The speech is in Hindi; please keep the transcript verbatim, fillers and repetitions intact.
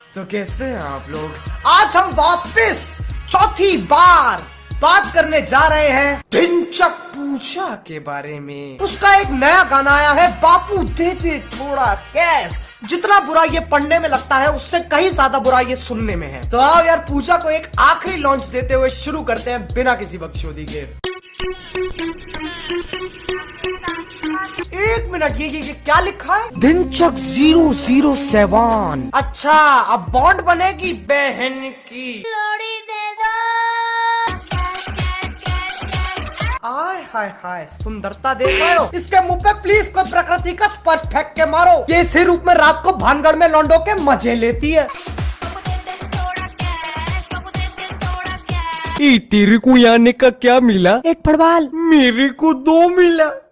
तो कैसे हैं आप लोग? आज हम वापस चौथी बार बात करने जा रहे हैं ढिंचक पूजा के बारे में। उसका एक नया गाना आया है, बापू दे दे थोड़ा कैश। जितना बुरा ये पढ़ने में लगता है उससे कहीं ज्यादा बुरा ये सुनने में है। तो आओ यार, पूजा को एक आखिरी लॉन्च देते हुए शुरू करते हैं बिना किसी बकचोदी के। एक मिनट, ये ये ये क्या लिखा है? Dhinchak zero zero seven. अच्छा, अब बॉन्ड बनेगी बहन की। आय हाय हाय, सुंदरता देख रहे हो? इसके मुंह पे प्लीज कोई प्रकृति का स्पर्श फेंक के मारो। ये इसी रूप में रात को भानगढ़ में लौंडो के मजे लेती है। तेरे को यहाँ आने का क्या मिला? एक फुटबॉल। मेरे को दो मिला।